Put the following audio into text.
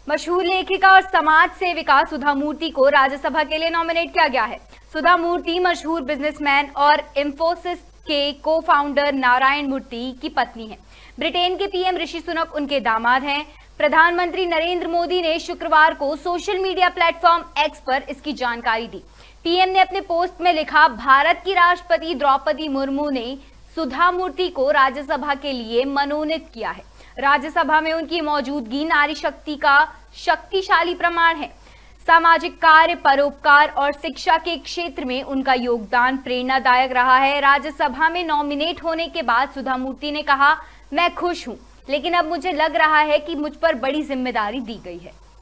मशहूर लेखिका और समाज सेविका सुधा मूर्ति को राज्यसभा के लिए नॉमिनेट किया गया है। सुधा मूर्ति मशहूर बिजनेसमैन और इंफोसिस के को फाउंडर नारायण मूर्ति की पत्नी हैं। ब्रिटेन के पीएम ऋषि सुनक उनके दामाद हैं। प्रधानमंत्री नरेंद्र मोदी ने शुक्रवार को सोशल मीडिया प्लेटफॉर्म एक्स पर इसकी जानकारी दी। पीएम ने अपने पोस्ट में लिखा, भारत की राष्ट्रपति द्रौपदी मुर्मू ने सुधा मूर्ति को राज्यसभा के लिए मनोनीत किया है। राज्यसभा में उनकी मौजूदगी नारी शक्ति का शक्तिशाली प्रमाण है। सामाजिक कार्य, परोपकार और शिक्षा के क्षेत्र में उनका योगदान प्रेरणादायक रहा है। राज्यसभा में नॉमिनेट होने के बाद सुधा मूर्ति ने कहा, मैं खुश हूं, लेकिन अब मुझे लग रहा है कि मुझ पर बड़ी जिम्मेदारी दी गई है।